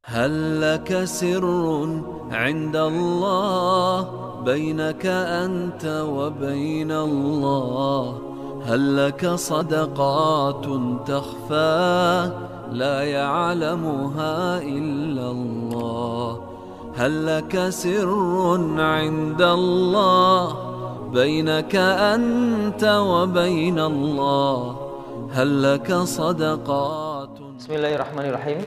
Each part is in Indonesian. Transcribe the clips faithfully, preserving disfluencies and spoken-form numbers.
هل لك سر عند الله بينك أنت وبين الله؟ هل لك صدقات تخفى لا يعلمها إلا الله؟ هل لك سر عند الله بينك أنت وبين الله؟ هل لك صدقات؟ بسم الله الرحمن الرحيم.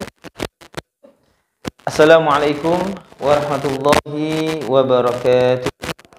Assalamualaikum warahmatullahi wabarakatuh.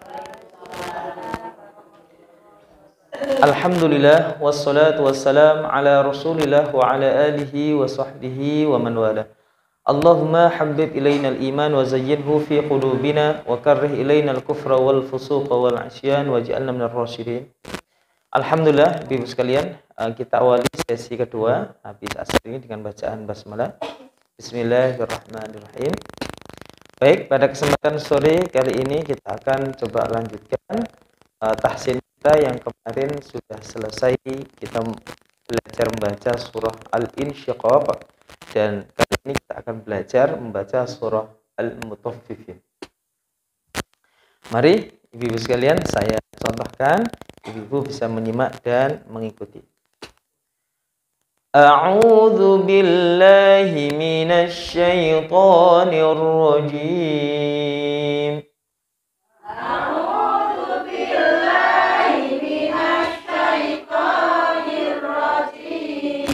Alhamdulillah wassalatu wassalam ala Rasulillah wa ala alihi wa sahbihi wa man wala. Allahumma habbib ilaina al-iman wa zayyinhu fi qulubina wa karrih ilaina al-kufra wal fusuqa wal 'isyan waj'alna minar rasyidin. Alhamdulillah, Ibu sekalian, kita awali sesi kedua habis asar ini dengan bacaan basmalah. Bismillahirrahmanirrahim. Baik, pada kesempatan sore kali ini kita akan coba lanjutkan uh, tahsin kita yang kemarin sudah selesai. Kita belajar membaca surah Al-Insyiqaq dan kali ini kita akan belajar membaca surah Al-Mutaffifin. Mari ibu-ibu sekalian saya contohkan, ibu-ibu bisa menyimak dan mengikuti. A'udzu billahi minasy syaithanir rajim. A'udzu billahi minasy syaithanir rajim.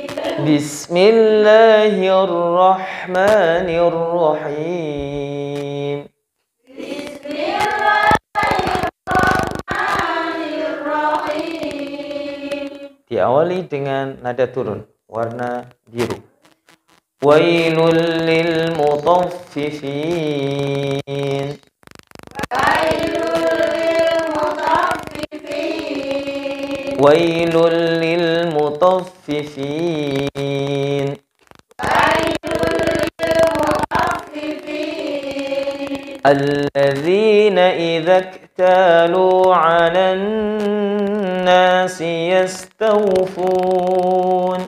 Bismillahirrahmanirrahim. Diawali dengan nada turun, warna biru. Wailul lil mutaffifin. Wailul lil mutaffifin. Wailul lil mutaffifin. Wailul lil mutaffifin. Alladzina idza iktalu 'alan nasi yastawfun.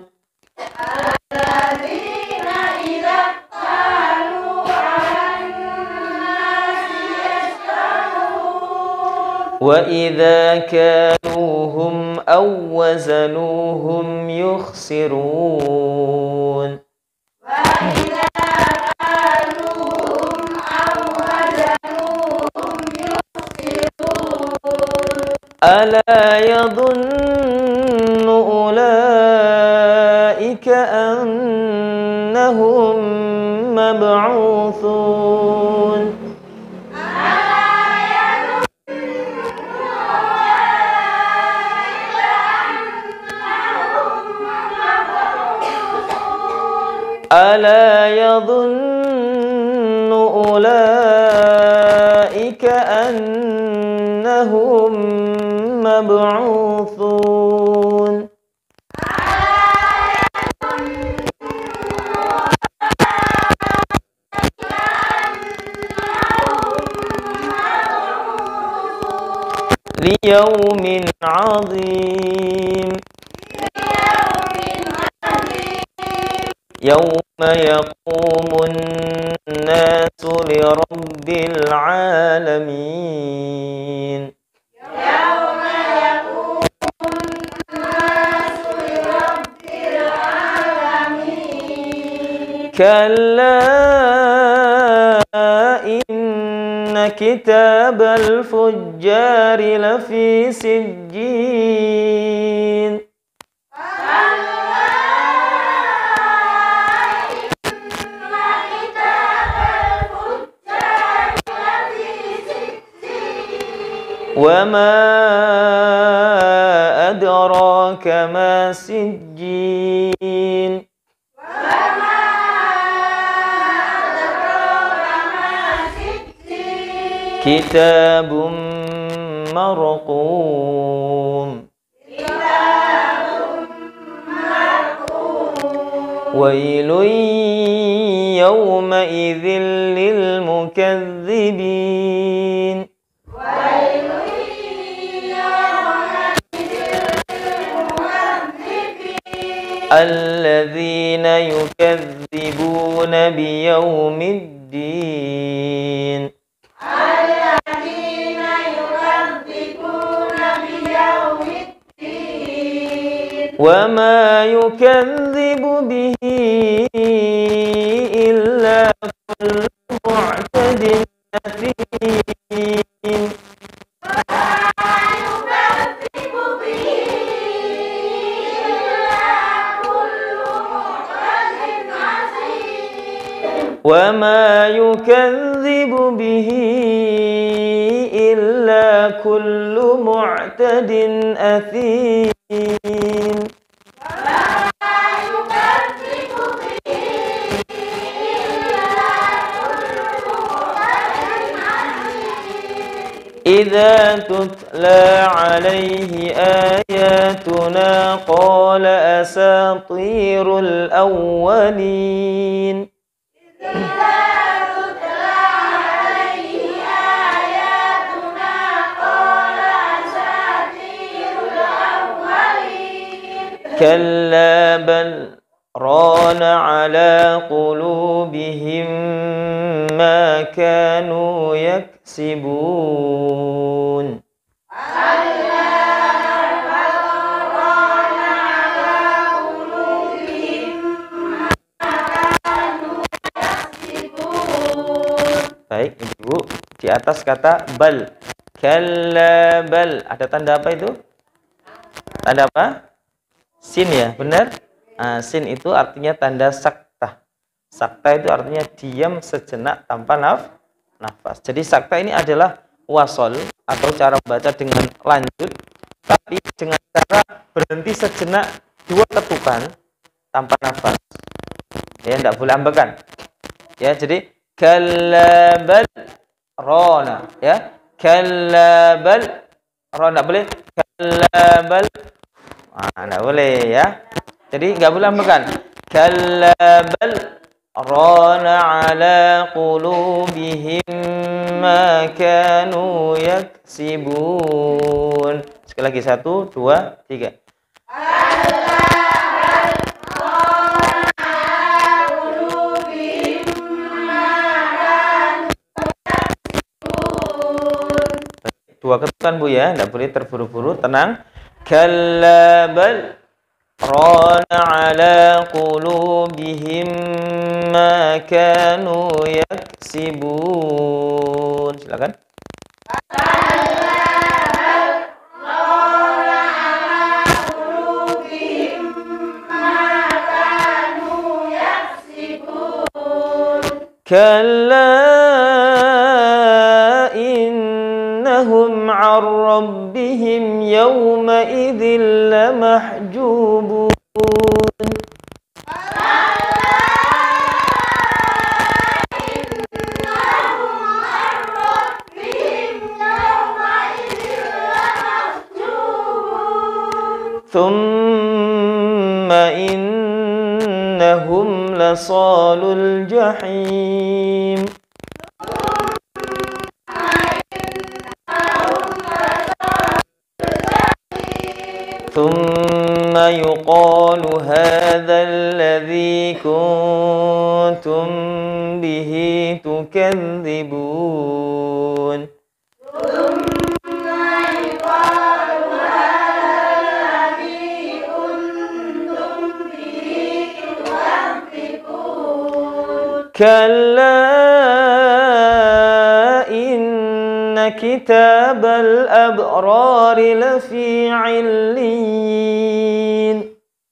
Alladzina idza qalu 'alan nasi yastawfun. Wa idza kaluhum aw wazanuhum yukhsirun. Wa idza qaluhum aw wazanuhum yukhsirun. Ala yadhunnu ulaika annahum mab'uthun. Ala yadhunnu ulaika annahum mab'uthun. Liyaumin 'azim. Yawma yaqumun nasu lirabbil 'alamin. Kalla inna kitabal fujjari lafi sijjin. Wa ma adraka ma sijjin. Kitabun marqum. Wailun yawma idzil lil mukazzibin. alladzina yukadzibuna biyaumiddin. Alladzina yukadzibuna biyaumiddin. Wa ma yukadzibu bihi illa kullu mu'tadin athim. وما يكذب به إلا كل معتد أثيم. إذا تتلى عليه آياتنا قال أساطير الأولين. كلا بل ران على قلوبهم ما كانوا يكسبون. Baik, Ibu, di atas kata bal. Kalla bal. Ada tanda apa itu? Tanda apa? Sin ya, benar? Nah, sin itu artinya tanda sakta. Sakta itu artinya diam sejenak tanpa naf nafas. Jadi sakta ini adalah wasol atau cara membaca dengan lanjut, tapi dengan cara berhenti sejenak dua ketukan tanpa nafas. Ya, tidak boleh ambekan. Ya, jadi kallabal rona, ya. Kallabal rona, boleh? Kallabal. Ah, enggak boleh ya. Jadi enggak boleh ambekan. Kallabal rana ala qulubihim ma kanu yaksibun. Sekali lagi, satu, dua, tiga. Dua ketukan Bu ya, tidak boleh terburu-buru, tenang. Kallabal rana ala qulubihim ma kanu yaksibun. Silakan. Kalla innahum 'an rabbihim yawma idzin lamahjubun. Thumma innahum lasalul jahim. Thumma yuqalu hadzal ladzi kuntum bihi tukadzibun. Kalla inna kitabal abrari lafi 'illiyin.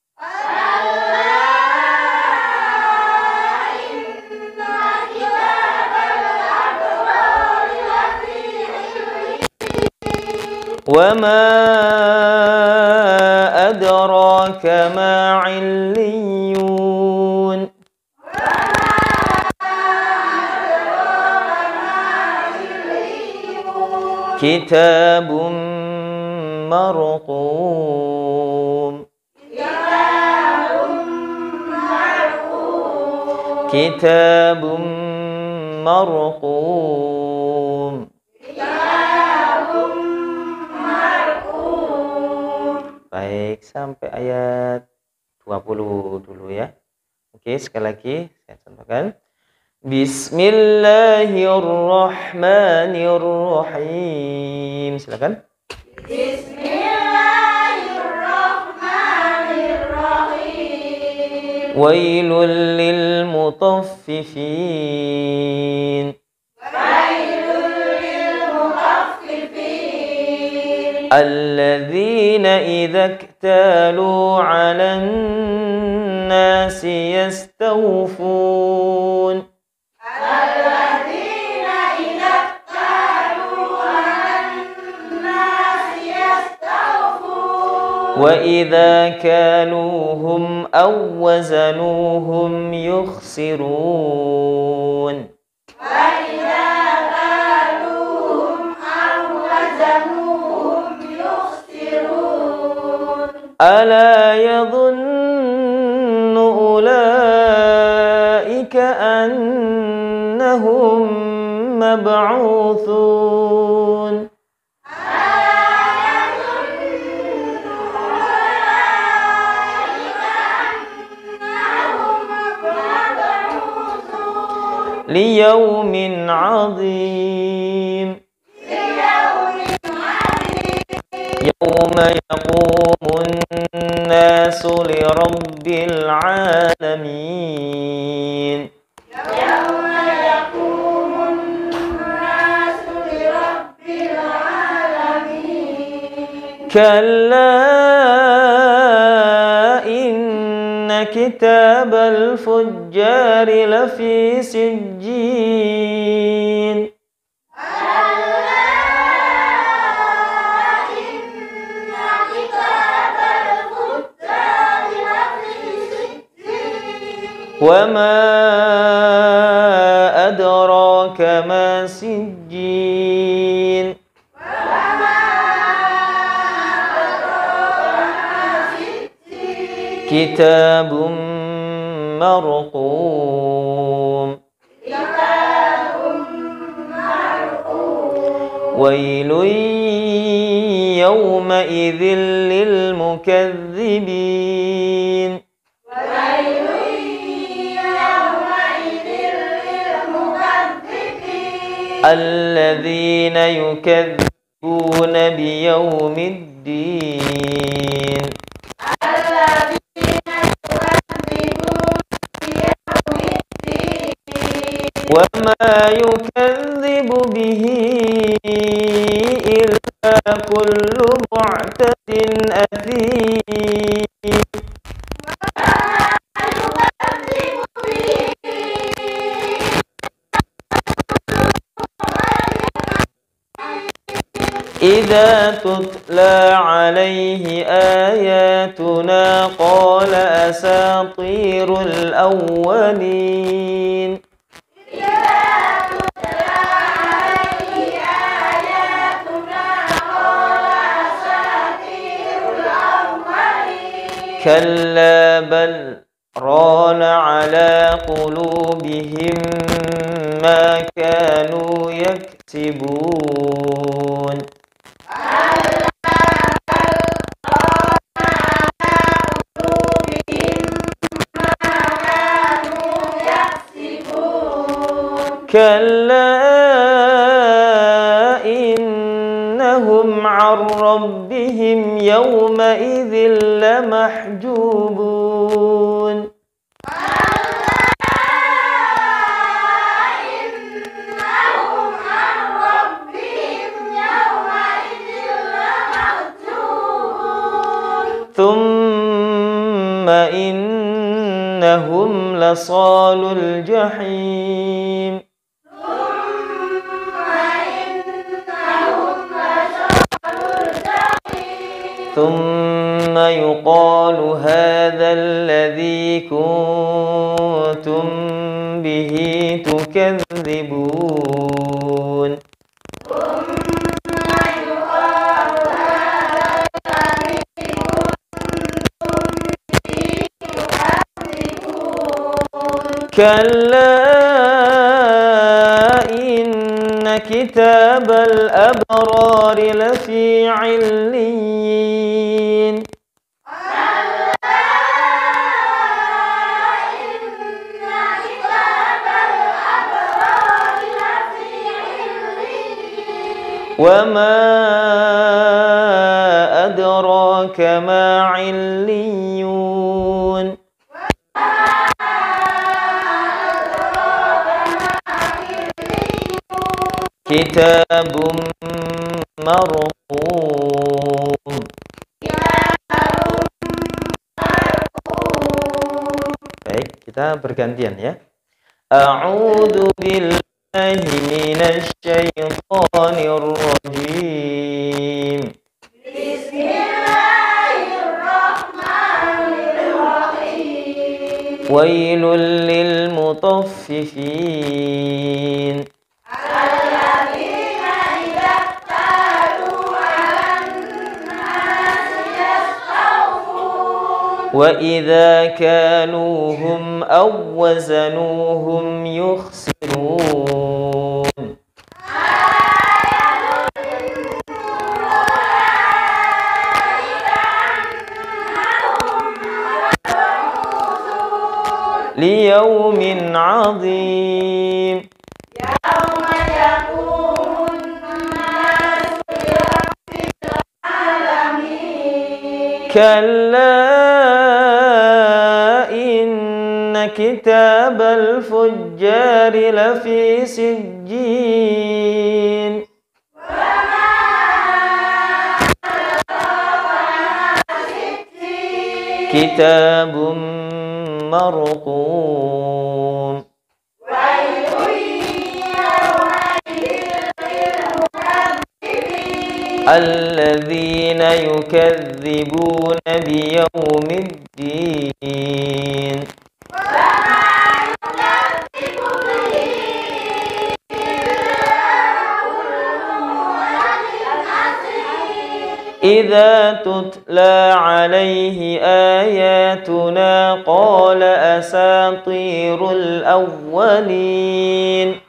Wa ma adraka ma 'illiyun. Kitabun marqum. Kitabun marqum. Baik, sampai ayat dua puluh dulu ya. Oke, sekali lagi saya contohkan. Bismillahirrahmanirrahim. Silakan. Bismillahirrahmanirrahim. Wailul lil mutaffifin. Wailul lil mutaffifin. Alladzina idza iktalu 'alan nasi yastawfun. وَإِذَا كَالُوهُمْ أَوْ وَزَنُوهُمْ يُخْسِرُونَ وَإِذَا كَالُوهُمْ أَوْ وَزَنُوهُمْ يُخْسِرُونَ أَلَا يَظُنُّ أُولَئِكَ أَنَّهُمْ مَبْعُوثُونَ ليوم عظيم يوم يقوم الناس لرب العالمين يوم يقوم الناس لرب العالمين كلا إن كتاب الفجار لفي سجين وما أدراك ما سجين كتاب مرقوم ويل يومئذ للمكذبين الذين يكذبون بيوم الدين وما يكذب به إلا كل معتد أثيم إذا تتلى عليه آياتنا قال أساطير الأولين كلا بل ران على قلوبهم ما كانوا يكسبون كلا إنهم عن ربهم يومئذ لمحجوبون ثم إنهم لصالو الجحيم ثم يقال هذا الذي كنتم به تكذبون كلا إن كتاب الأبرار لفي عليين وما أدراك ما عليون كتاب مرقوم. Baik, kita bergantian ya. A'udzu billahi minasy syaithanir rajim. Bismillahirrahmanirrahim. Wailul lil mutaffifin. Alladzina idza qalu 'alan nasi yastawfun. Wa idza kaluhum aw wazanuhum yukhsirun. Liyaumin 'azim. Yauma yaqumun nasu lirabbil alamin. Kalla inna kitabal fujjari lafi sijjin. Kitabun marqum. الذين يكذبون بيوم الدين. إذا تتلى عليه آياتنا قال أساطير الأولين.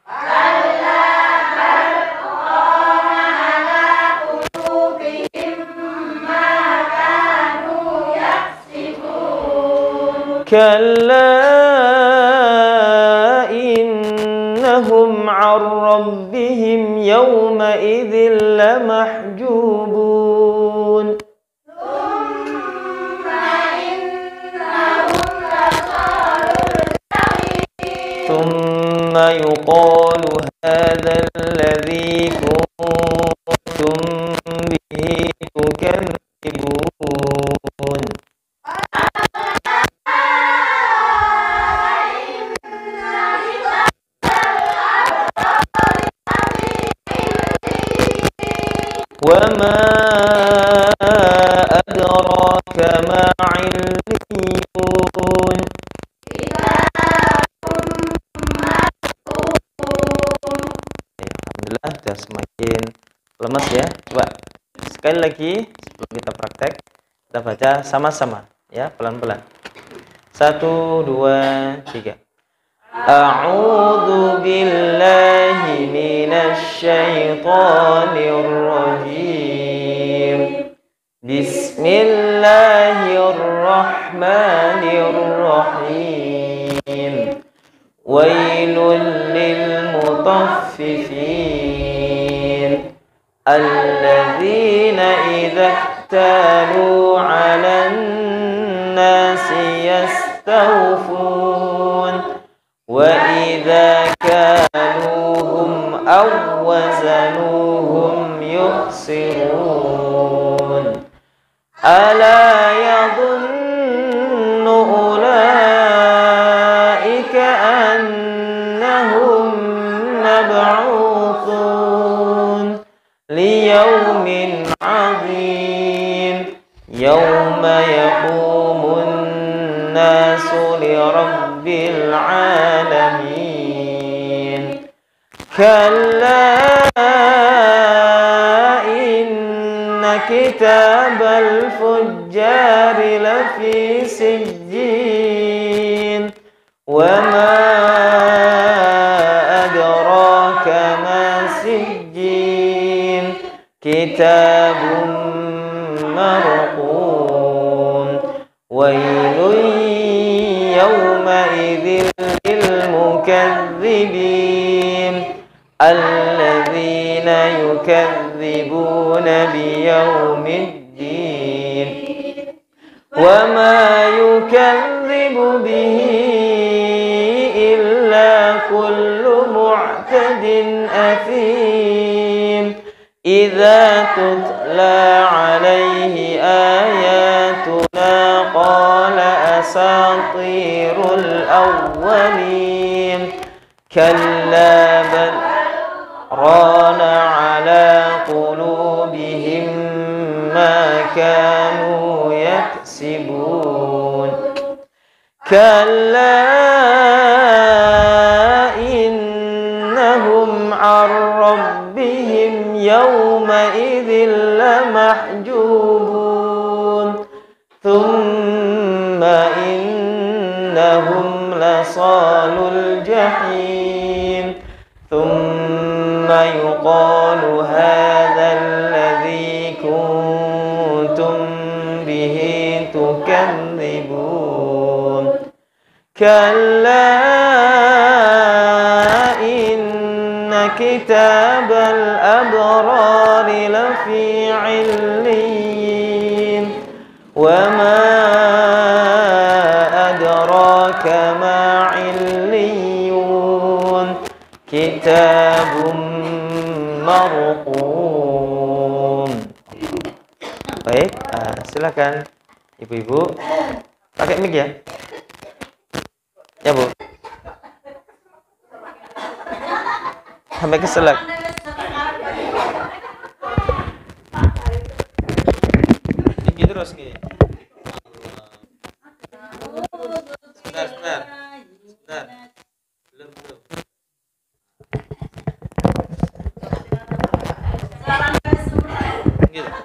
كلا إنهم عن ربهم يومئذ لمحجوبون. ثم يقال هذا الذي كنتم به تكذبون. وما أدراك ما عليون. Alhamdulillah sudah semakin lemas ya. Coba sekali lagi sebelum kita praktek kita baca sama-sama ya, pelan-pelan. Satu, dua, tiga. A'udzu billahi minasy syaithanir rajim. Bismillahirrahmanirrahim. Wailul lil mutaffifin. Alladzina idza iktalu 'alan nasi yastawfun. Wa idza kaluhum aw wazanuhum yukhsirun. Ala yadhunnu ulaika annahum mab'uthun liyaumin 'azim. Yauma yaqumun nasu lirabbil alamin. Kalla inna kitabal fujjari lafi sijjin. Wa ma adraka ma sijjin. Kitabun marqum. Wailun yawma'idhin lil mukaththibin. Alladzina يكذبون بيوم الدين وما يكذب به إلا كل معتد أثيم إذا تتلى عليه آياتنا قال أساطير الأولين كلا بل ران على قلوبهم ما كانوا يكسبون كلا إنهم عن ربهم يومئذ لمحجوبون ثم إنهم لصال الجحيم ثم يقال هذا الذي كنتم به تكذبون كلا إن كتاب الأبرار لفي عليين وما أدراك ما عليون كتاب مرقوم. Baik, uh, silakan ibu-ibu pakai mic ya. Ya Bu. Sampai keselak. Tinggi terus nih. Sebentar, sebentar. Sebentar. Belum, belum. Gitu.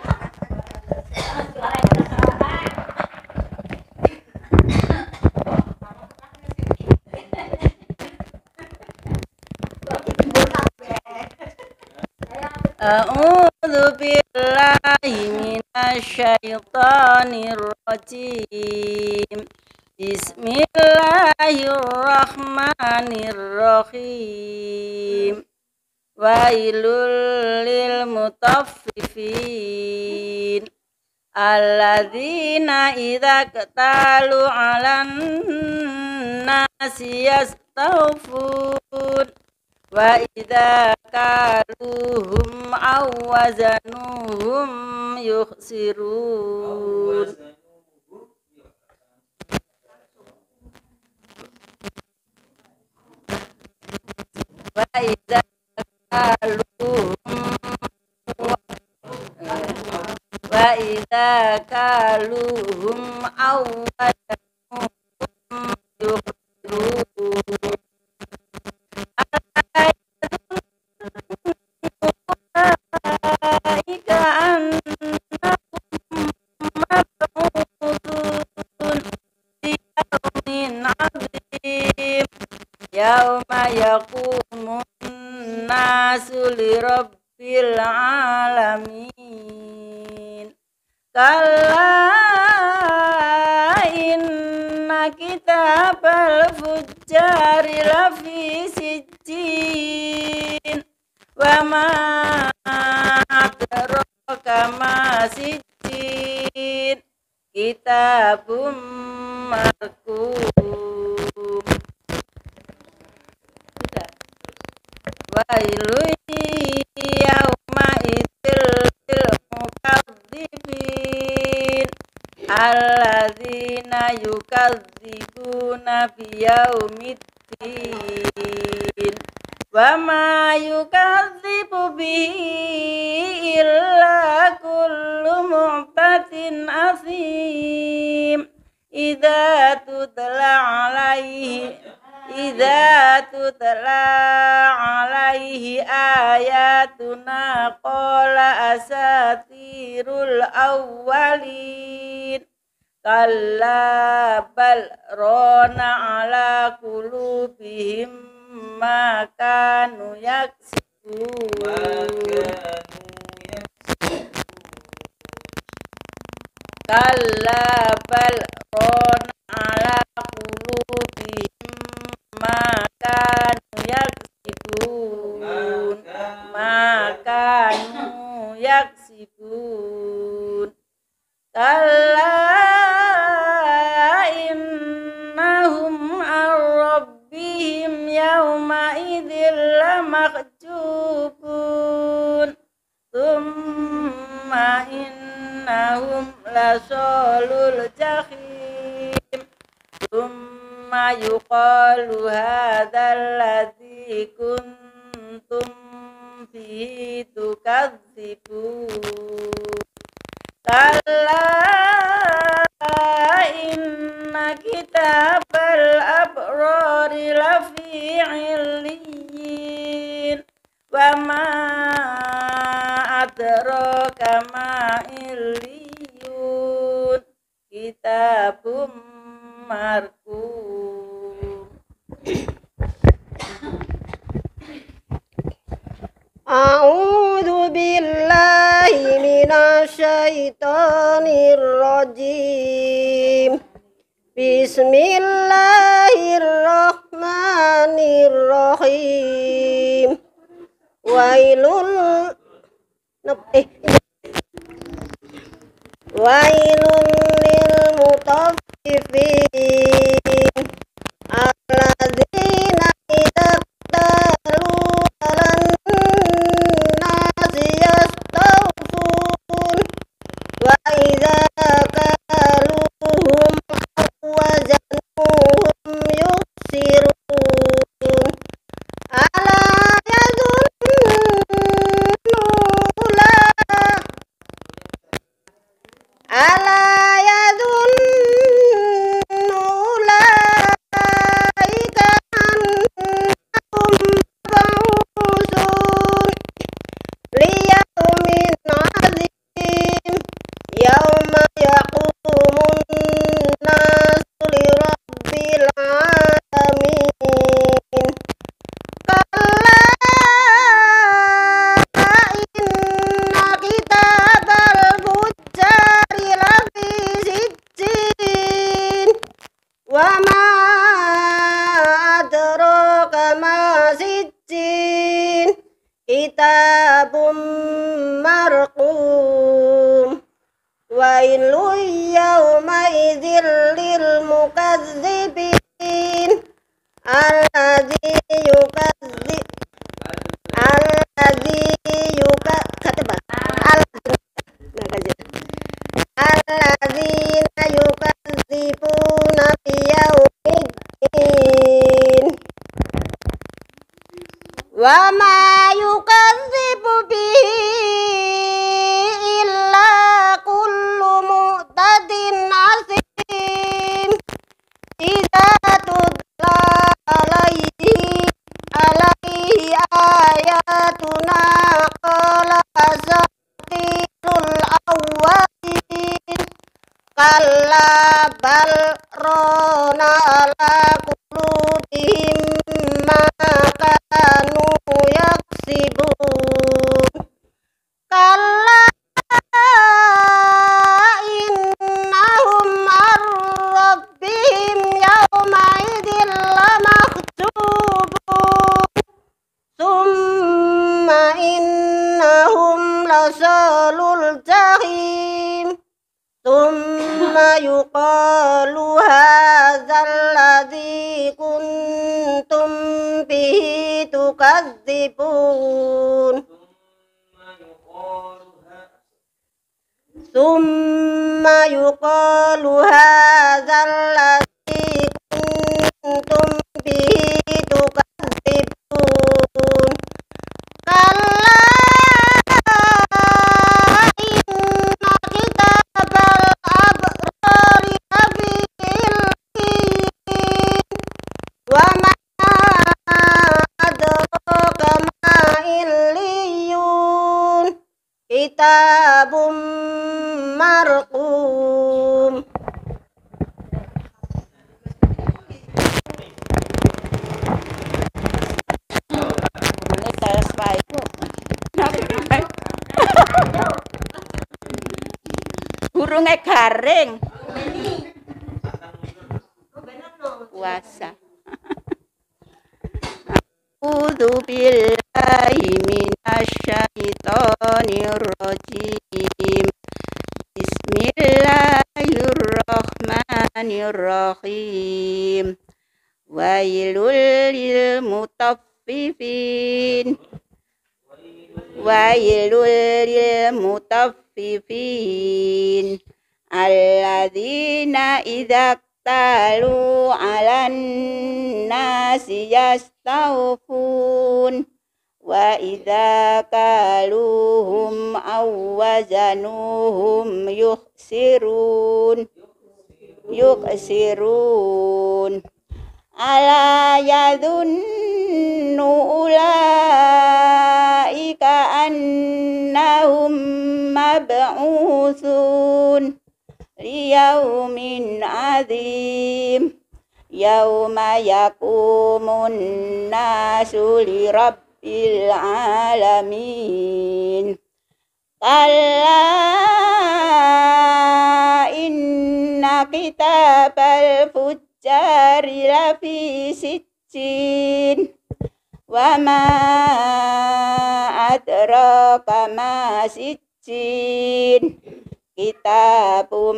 A'udzu billahi minasyaitonir rajim. Bismillahirrahmanirrahim. Wailul lil mutaffifin alladzina idza qatalu 'alan nasi yastawfun wa idza kaluhum aw wazanuhum yukhsirun. Wa idza kaluhum wa idza kaluhum aw wazanuhum yukhsirun. Yauma yaqumun nasu lirabbil alamin. Kalla inna kitabal fujjari lafi sijjin wa ma adraka ma sijjin kitabum marqum. Wailun yauma idzil lil mukadzibin alladzina yukadzibuna biyaumiddin wa ma yukadzibu bihi illa kullu mu'tatin asim idza tutla alaihi idza tutla alaihi ayatuna qala asatirul awwalin kalla bal rana ala qulubihim ma kanu yaksibun. Kalla bal rana ala qulubihim ma kanu yaksibun. Maka yuqalu hadzal ladzi kuntum bihi tukadzibun. Kalla inna kitabal abrari lafi illiyin wa ma adraka ma illiyun kitabum marqum. A'udzu billahi minasyaitonir rajim. Bismillahirrahmanirrahim. Wailul eh Wailul lil mutaffifin alladzina idza talu 'alan nasi yastawfun wa idza kaluhum wazanuhum yuksirun ala yadunnu la ala yadunnu ulaika annahum mab'usun liyaumin 'adzim yauma yaqumun nasu lirabbil 'alamin. Kalla inna kitabal fujjari lafi sijjin wa ma adraka ma sijjin kitabum marqum. Wailul yawma idzil lil mukazzibin alladzi yukazzib alladzi yukazzib alladzina yukazzibuna biyaumiddin wa ma yukadzibu bihi illa kullu mu'tadin asim idza tutla alaihi alaihi ayatuna qala asatirul awwalin. Kalla bal rana ala qulubihim ma kanu yaksibun. Kalla innahum ar rabbihim yawma idzin lamahtubun summa innahum lasalul jahim summa yuqalu hadzal ladzi kuntum bihi tukadzibun. Summa yuqalu hadzal ladzi kuntum bihi tukadzibun. Kalla inna kitabal abrari lafi illiyin wa ma adraka ma illiyun kitabum marqum. Ini saya spaiku. Burungnya garing. Puasa. A'udzu billahi minasyaitonir rajim. Bismillahirrahmanirrahim. Wailul lil mutaffifin. Wailul lil mutaffifin alladzina idza yaktalu 'alan nasi yastawfun wa idza kaluhum aw wazanuhum yukhsirun yukhsirun ala yadhunnu ulaika annahum mab'utsun liyaumin azim yauma yaqumun nasu lirabbil alamin kalla inna kitabal fujjari lafi sijjin wa ma adraka ma sijjin kitabum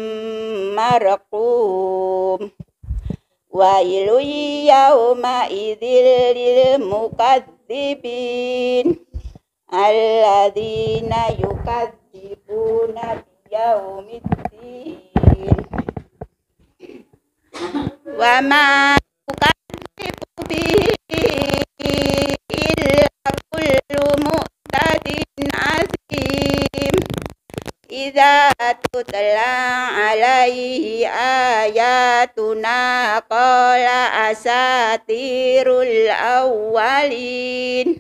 marqum wailun yawma idzil lil mukadzibin alladzina yukadzibuna biyaumiddin wa ma yukadzibu bihi illa kullu mu'tadin azim idza tutla alaihi ayatuna qala asatirul awwalin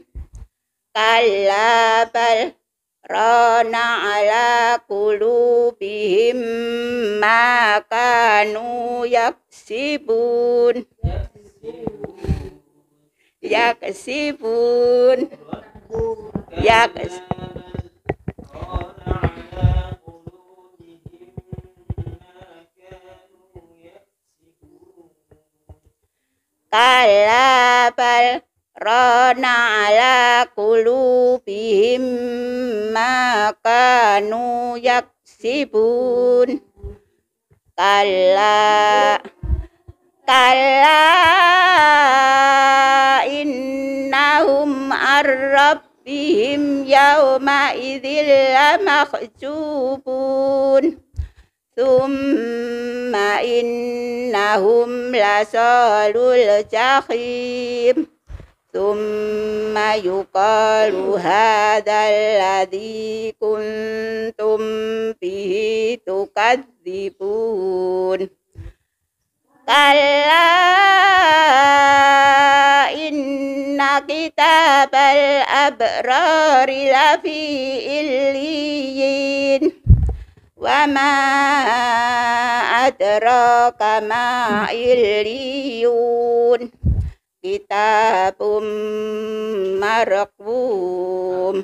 kalla bal rana ala qulubihim ma kanu yaksibun yaksibun yaks kalla bal rana ala qulubihim ma kanu yaksibun kalla kalla innahum ar-rabbihim yawma idzil lamahjubun thumma innahum lasalul jahim thumma yuqalu hadzal ladzi kuntum bihi tukadzibun kalla inna kitabal abrari lafi illiyin wa ma adraka ma illiyun kitabum marqum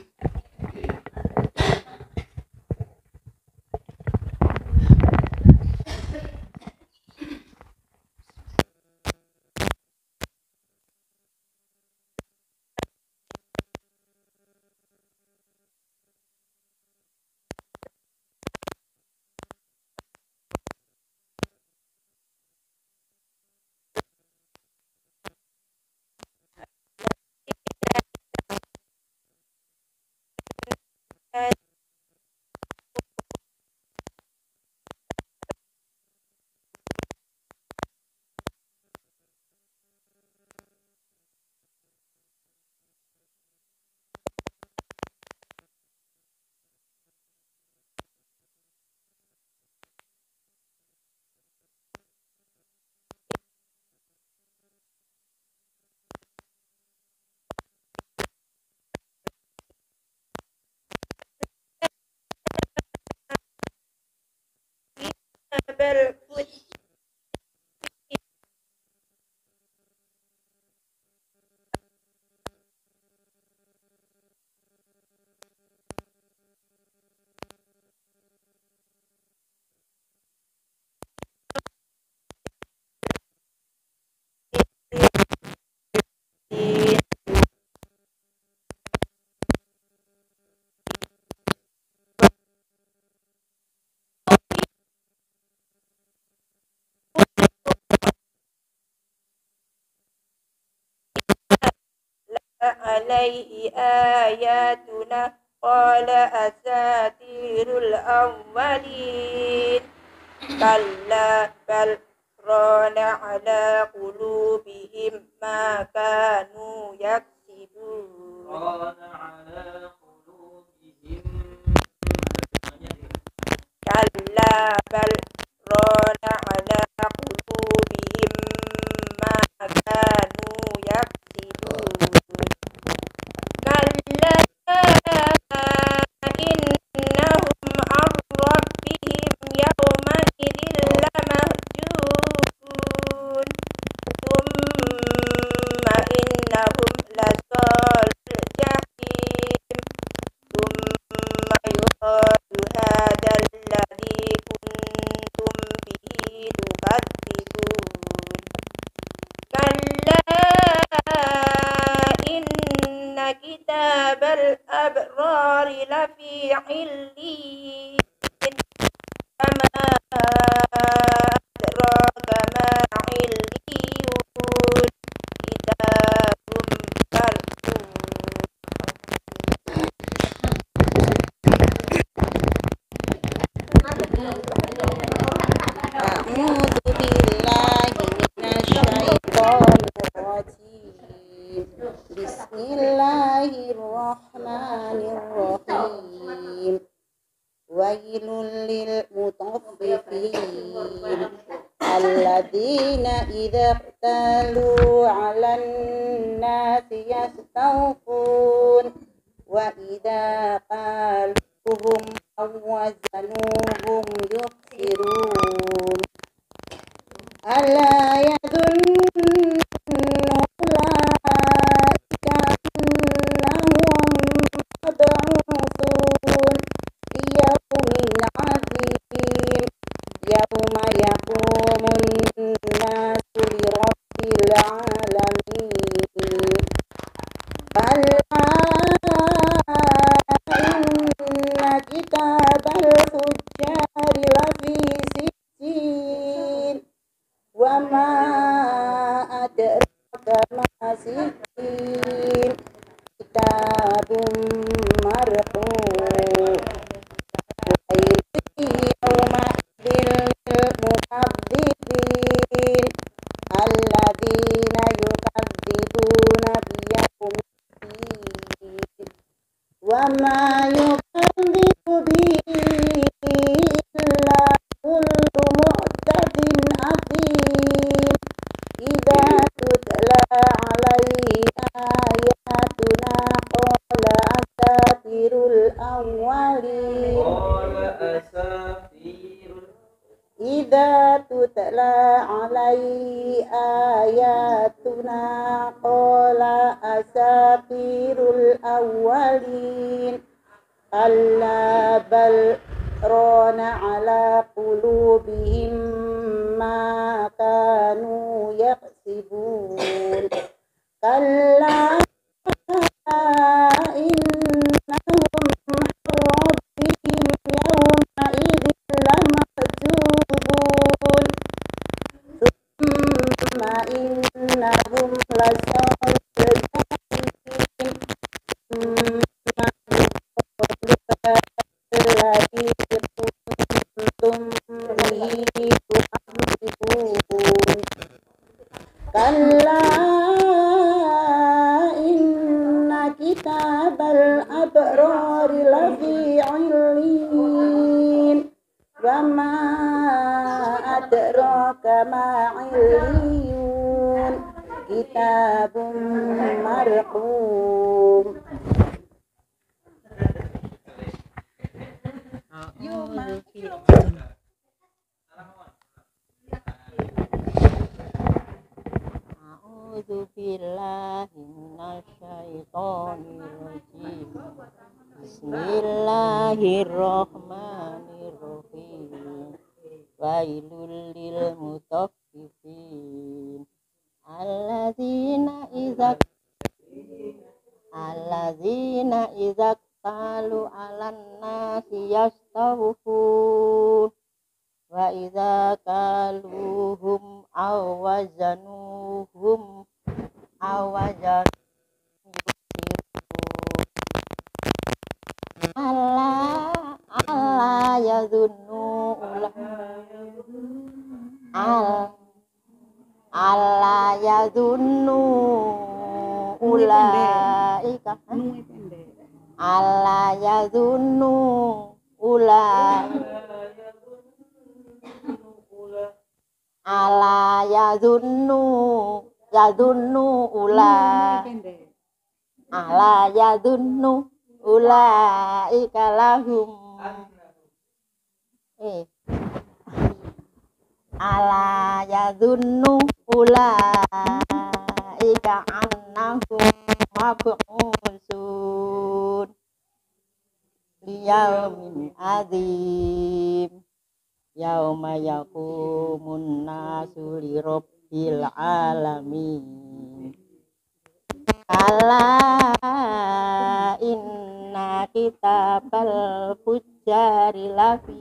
alaihi ayatuna qala asatirul awwalin kalla bal ران على قلوبهم ما كانوا يكسبون ران على قلوبهم كلا بل ران على قلوبهم ما كانوا يكسبون كلا إنهم عن ربهم يومئذ لمهجوبون ثم إنهم لصال الجحيم ثم يقال هذا الذي كنتم به تكذبون كلا إن كتاب الأبرار لفي عليين وما أدراك ما عليون كتاب مرقوم أعوذ بالله من الشيطان الرجيم بسم الله الرحمن الرحيم ويل للمطففين الذين إذا اكتالوا على الناس يستوفون وإذا قالوهم أو وزنوهم يخسرون ألا يظن أولئك أنهم مبعوثون ليوم عظيم يوم يقوم الناس لرب العالمين كلا إن كتاب الفجار لفي سجين وما أدراك ما سجين كتاب مرقوم ويل يومئذ للمكذبين الذين يكذبون بيوم الدين وما يكذب به إلا كل معتد أثيم إذا تتلى عليه آياتنا قال أساطير الأولين قال أساطير إذا تتلى عليه آياتنا قال أساطير الأولين كلا بل ران على قلوبهم ما كانوا يكسبون كلا إنهم عن ربهم يومئذ لمحجوبون ثم إنهم لصال الجحيم ثم يقال الذي كنتم به تكذبون كلا إن كتاب الأبرار لفي عليين وما أدراك ما عليون كتاب مرقوم أعوذ بالله من الشيطان الرجيم بسم الله الرحمن الرحيم ويل للمطففين الذين إذا الذين إذا اكتالوا على الناس يستوفون وإذا كالوهم أو وزنوهم أو وزنوهم ألا ألا يظن أولئك ulaika alla yazunnu ulaika ala yazunnu yazunnu ulaika ala yazunnu ulaika lahum eh ala yazunnu ulaika annahum mab'usun liyaumin azim yauma yaqumun nasu li rabbil alamin ala inna kitabal fujjari lafi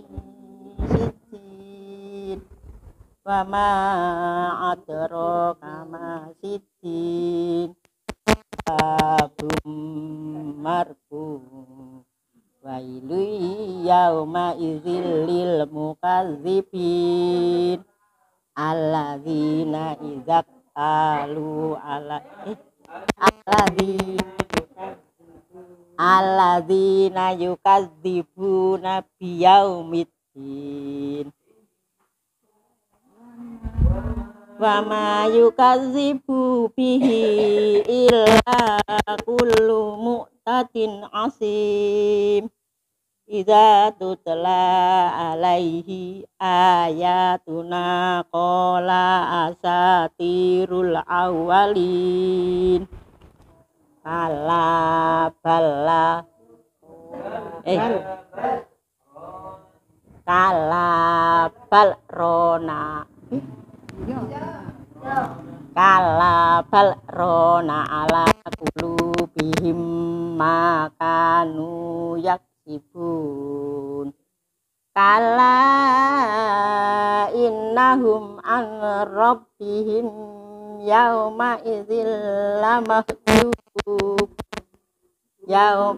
sijjin wa ma adraka ma sijjin kitabum marqum wailu yauma idzil lil mukazzibin alladzina idza qalu ala eh, alladzina alladzina yukadzibuna biyaumiddin wa ma yukadzibu bihi illa kullu mu'tadin asim idza tutla alaihi ayatuna qala asatirul awwalin kala bala eh kala bal rona kala bal rona ala qulubihim makanu yaksibun kala innahum an rabbihim yauma idzil lamahjub yaum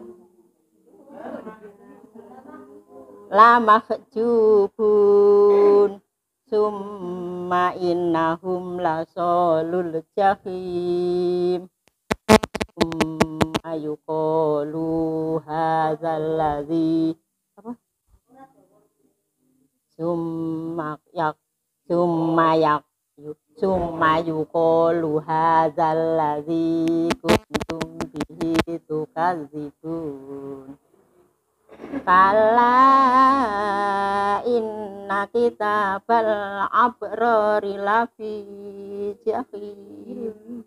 lamahjubun summa innahum lasolul jahim summa yuqalu hadzal ladzi apa summa yak summa yak summa yuqalu hadzal ladzi kuntum bihi tukadzibun kala inna kitabal abrari lafi jahim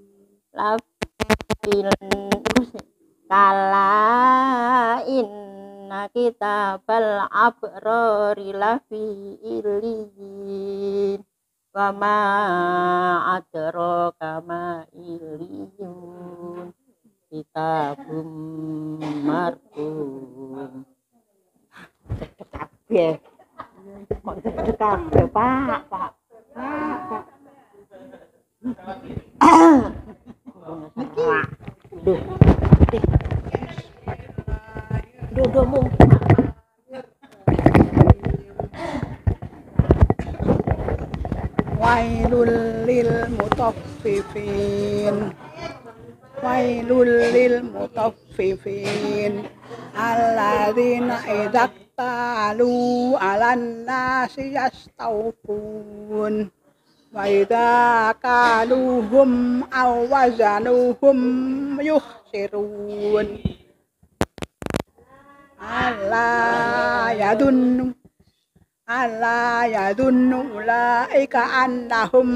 lafil kala inna kitabal abrari lafi illiyin wa ma adraka ma illiyun kitabum marqum kabeh kok kabeh Pak Pak Pak duh duh duh mung wailul lil mutaffifin wailul lil mutaffifin alladzina idza talu 'alan nasi yastawfun wa idza kaluhum aw wazanuhum yukhsirun alla yadunnu alla yadunnu ulaika annahum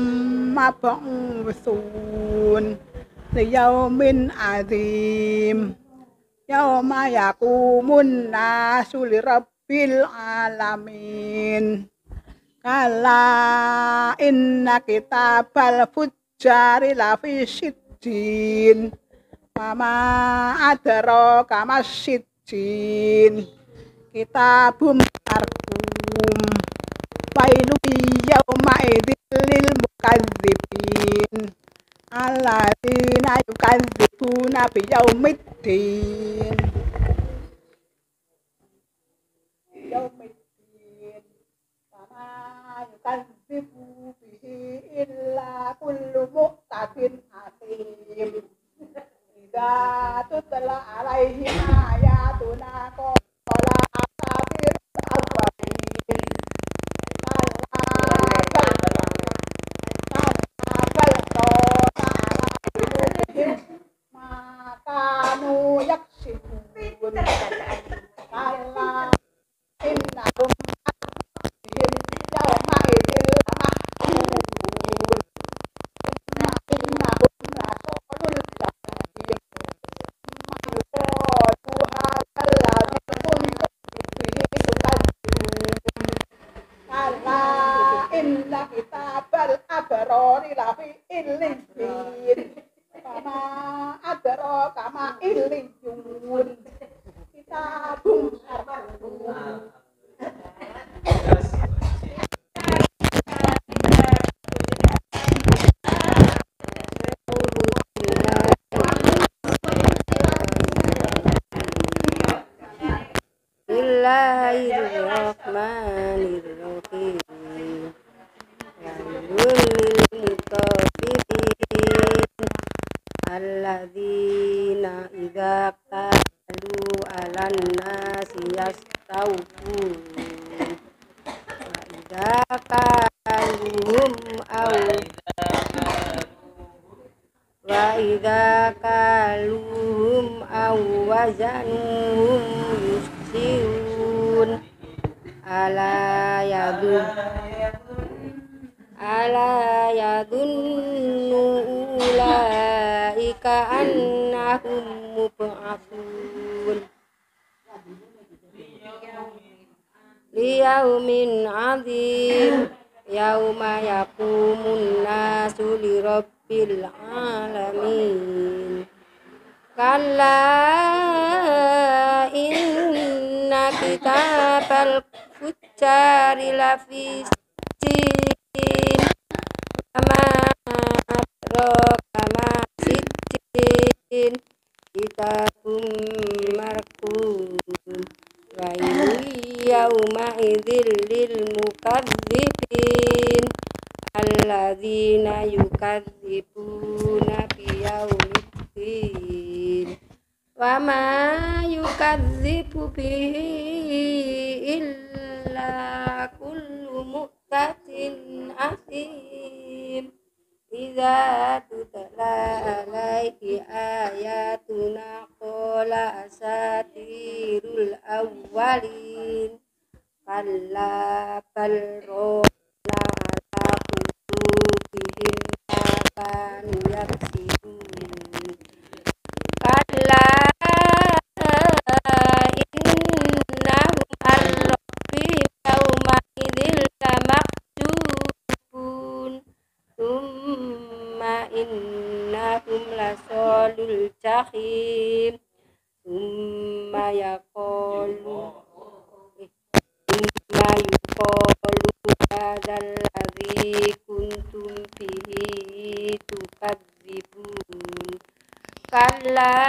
mab'usun liyaumin azim yauma yaqumun nasu lirabbil alamin kala inna kitabal fujjari lafi sijjin mama adraka masjidin kitabum marqum wailu yauma idzil lil mukazzibin alladzina yukadzibuna biyaumiddin yaumiddin wama yukadzibu bihi illa kullu mu'tadin asim Ida tutla alaihim ayatuna qala asabir awwalin makanu yaksibun kalla innahum bihim yawma idzil mahjubun innahum rasulul jahim mayuqadu hadzal ladzi kuntum bihi tukadzibun kalla inna kitabal abrari lafi illiyyin kama adraka ma illiyun kitabun marqum Bismillahirrahmanirrahim. Wailul lil mutaffifin alladzina idza qalu 'alan nasi yastawfun wa idza qaluhum aw wa idza qaluhum aw wazanuhum yusirun ala yadun ala yadunnu ulaika annahum mub'atsun liyaumin 'adzim yauma yaqumun nasu lirabbil alamin kalla inna kitabal fujjari lafi sijjin kama adraka ma sijjin kitabun marqum wailul yawma idzil lil mukadzibin alladzina yukadzibuna biyaumiddin wa ma yukadzibu bihi illa kullu mu'tadin asim idza tutla alaihi ayatuna qala asatirul awwalin kalla bal rana ala qulubihim ma kanu yaksibun kalla innahum an rabbihim yawma idzil lamahjubun thumma innahum lasalul jahim thumma yaqulu thumma yuqalu hadzal ladzi kuntum bihi tukadzibun kalla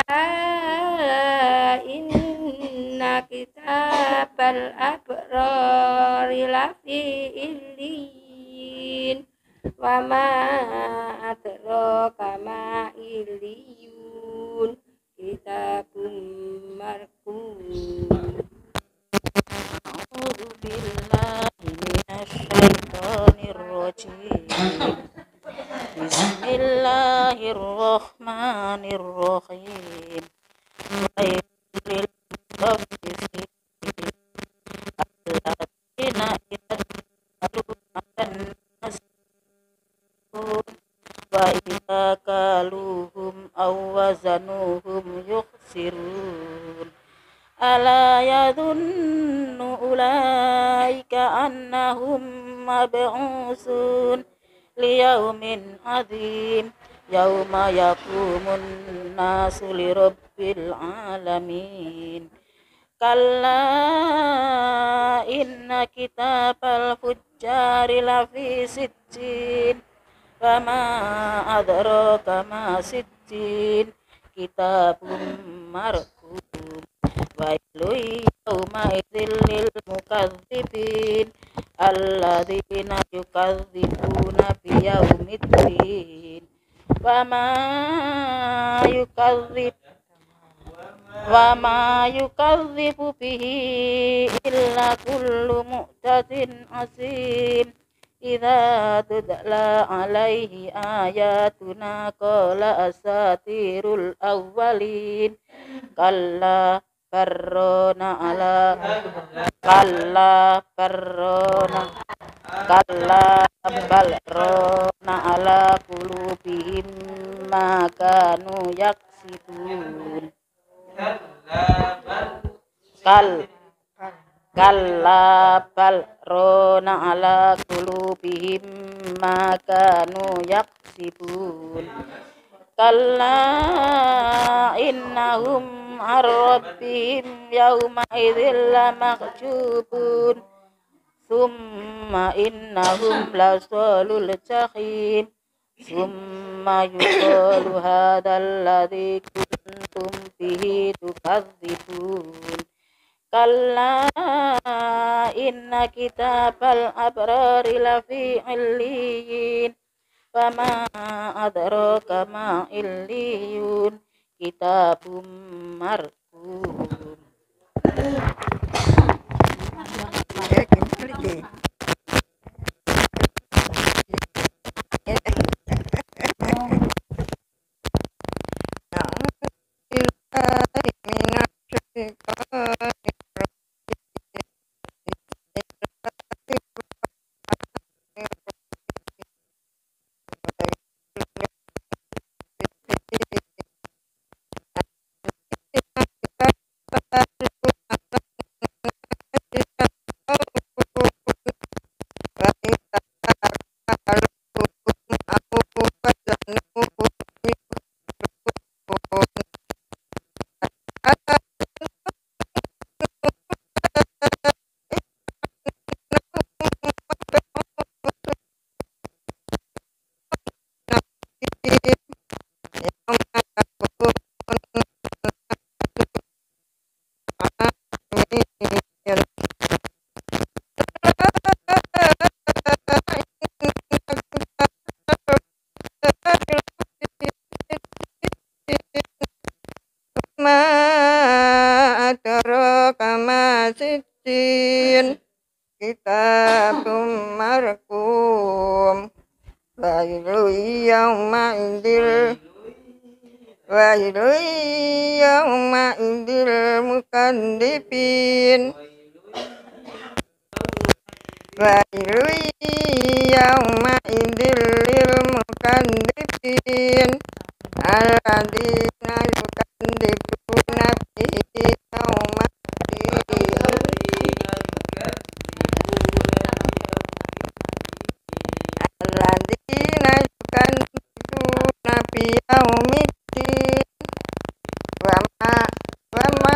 inna kitabal abrari lafi illiyyin wa ma adraka ma illiyun kitabun marqum. A'udzu billahi minasy syaithanir rajim. Bismillahirrahmanirrahim. Wailul mutaffifin alladzina idza qalu 'alan nasi wa idza qaluhum aw wazanuhum yukhsirun ala yadhunnu ulaika annahum mab'usun liyaumin 'adzim yauma yaqumun nasu lirabbil alamin kalla inna kitabal fujjari lafi sijjin wama adraka ma sijjin kitabun marqum wailul yauma idzil lil mukadzibin alladzina yukadzibuna biyaumiddin wa ma yukadzib wa ma yukadzibu bihi illa kullu mu'tadin asim. Idza tudla alaihi ayatuna qala asatirul awwalin. Kalla barrona ala kalla barrona kalla barrona ala qulubihim ma kanu yaksibun. Kal Kalla bal rona ala qulubihim ma kanu yaksibun. Kalla innahum ar-rabbihim yawma idzil lamahjubun. Summa innahum lasalul jahim. Summa yuqalu hadzal ladzi kuntum bihi tukadzibun. Kalla inna kitabal abrari lafi illiyin. Fama adraka ma illiyun. Kitabum marqum. Kitabum marqum. Wailu yawma idil Wailu yawma idil mukadzibin. Wailu yawma idil lil mukadzibin. Alladzina yukadzibuna bihi yawma Alladzina yukadzibuna bi yaumiddin. Wa ma wa ma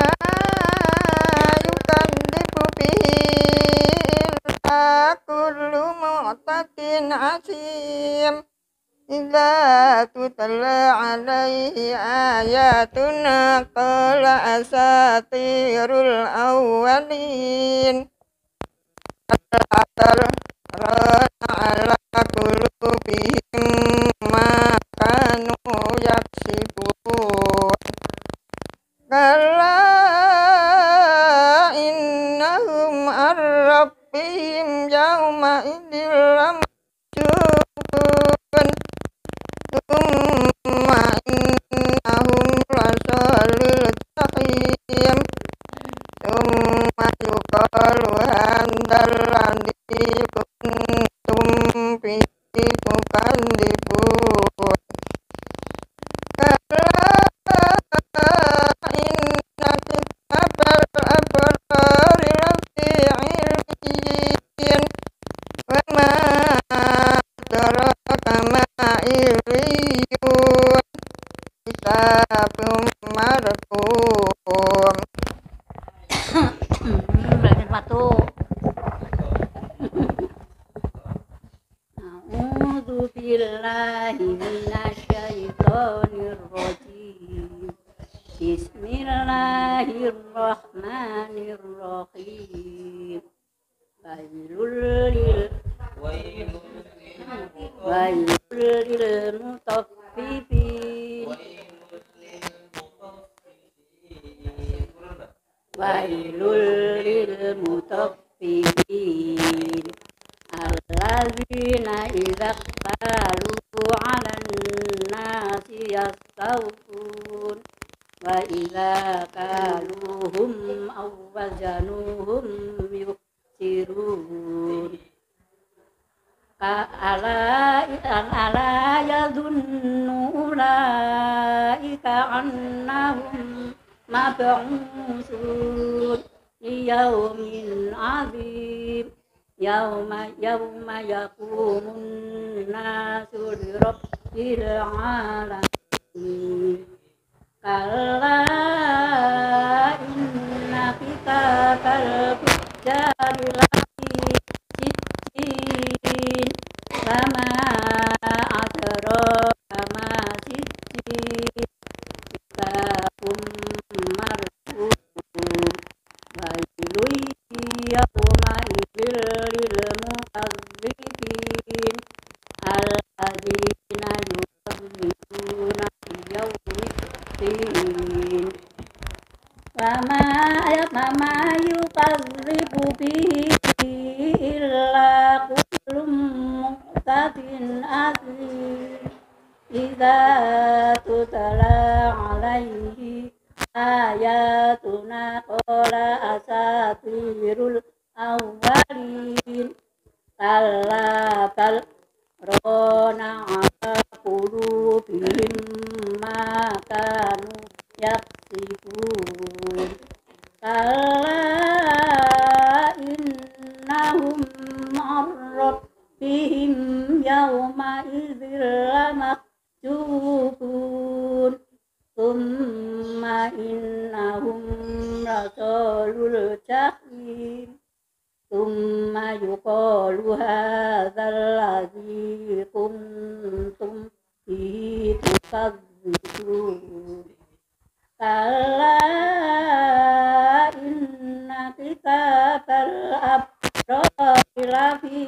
yukadzibu bihi illa kullu mu'tadin asim. Idza tutla alaihi ayatuna qala asatirul awwalin. Atar rana ala qulubihim ma kanu yaksibun. Kalla innahum ar-rabbihim yawma idzil lamahjubun. Summa innahum lasalul jahim. Summa yuqalu hadzal ladzi kuntum bihi tukadzibun. Kalla inna kitabal abrari lafi illiyin. Wa ma adraka ma illiyun. Kitabum marqum. Belajar batuk. A'udzu billahi minasyaitonir rajim. Bismillahirrahmanirrahim. Wailul lil Wailul lil mutaffifin. wailul lil mutaffifin alladzina idza qalu 'alan nasi yastawfun wa idza kaluhum aw wazanuhum yukhsirun ala ala yadunnu ulaika annahum mab'usun liyaumin 'adzim yauma yauma yaqumun nasu lirabbil 'alamin kalla inna kitabal fujjari lafi sijjin wama adraka ma sijjin kitabun marqum wailun yawma idzil lil mukazzibin alladzina yukazzibuna biyaumiddin wama wama yukadzibu bihi illa kullu mu'tadin athim idza tutla alaihi ayatuna qala asatirul awwalin kalla bal rona ala qulubihim ma kanu yaksibun kalla innahum an rabbihim yawma idzil lamahjubun thumma innahum lasalul jahim thumma yuqalu hadzal ladzi kuntum bihi tukadzibun kalla inna kitabal abrari lafi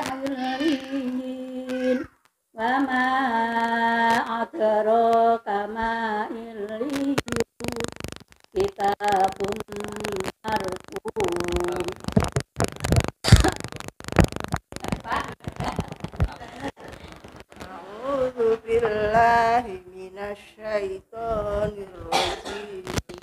'illiyin wa ma adraka ma illiyun kitabun marqum A'udzu billahi minasy syaithanir rajim.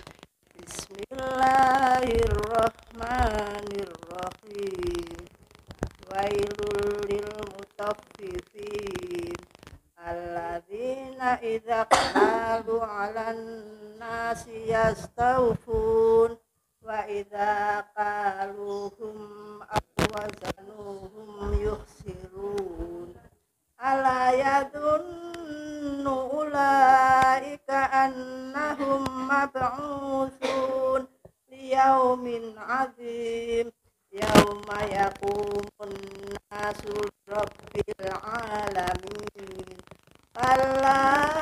Bismillahirrahmanirrahim. Wailul lil mutaffifin alladzina idza qalu 'alan nasi yastawfun wa idza qaluhum aw wazanuhum yukhsirun ala yadunnu ulaika annahum mab'usun liyaumin 'adzim yauma yaqumun nasu rabbil 'alamin kalla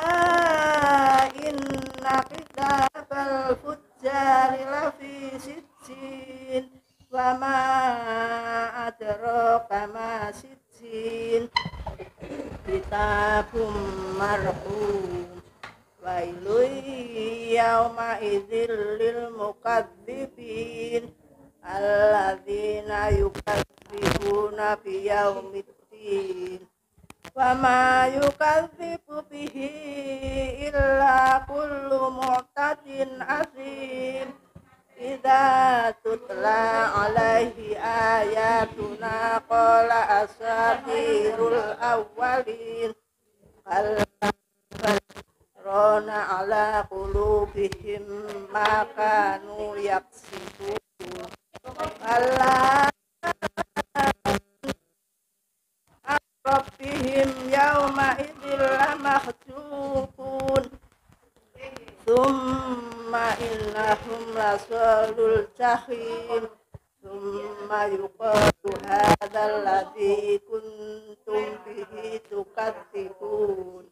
inna kitabal fujjari lafi sijjin wa ma adraka ma sijjin kitabun marqum wailun yawma idzil lil mukadzibin alladzina yukadzibuna biyaumiddin wa ma yukadzibu bihi illa kullu mu'tadin athim idza tutla alaihi ayatuna qala asatirul awwalin rona ala qulubihim ma kanu yaksibun Allah rabbihim yawma idzil lamahjubun thumma innahum lasalul jahim thumma yuqalu hadzal ladzi kuntum bihi tukadzibun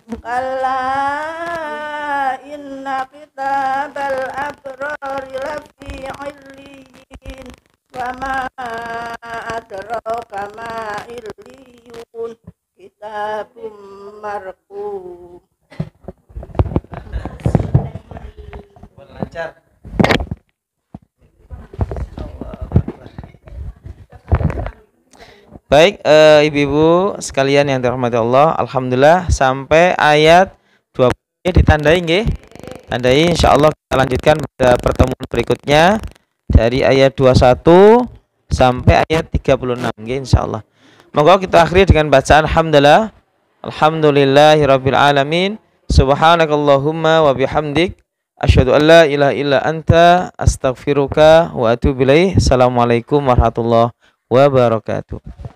kalla inna kitabal abrari lafi 'illiyin wa ma adraka ma illiyun kitabun marqum. Lancar. Baik, eh, ibu-ibu sekalian yang dirahmati Allah, alhamdulillah sampai ayat dua puluh ditandai nggih. Tandai, insyaallah kita lanjutkan pada pertemuan berikutnya dari ayat dua puluh satu sampai ayat tiga puluh enam nggih insyaallah. Monggo kita akhiri dengan bacaan alhamdulillah. Alhamdulillahirabbil alamin. Subhanakallahumma wa bihamdik asyhadu an la ilaha illa anta astaghfiruka wa atubu ilaik. Assalamualaikum warahmatullahi wabarakatuh.